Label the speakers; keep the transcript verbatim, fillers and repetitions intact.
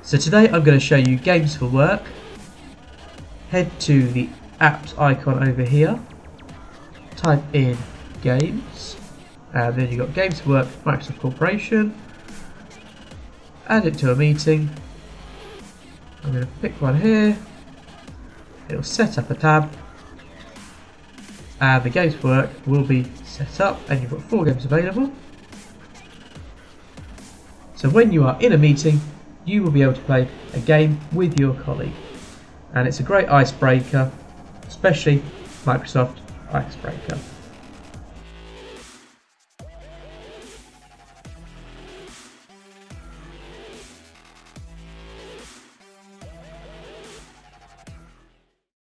Speaker 1: So today I'm going to show you Games for Work. Head to the apps icon over here, type in Games, and then you've got Games for Work, Microsoft Corporation. Add it to a meeting. I'm going to pick one here. It'll set up a tab, and the Games for Work will be set up, and you've got four games available. So when you are in a meeting, you will be able to play a game with your colleague, and it's a great icebreaker, especially Microsoft Icebreaker.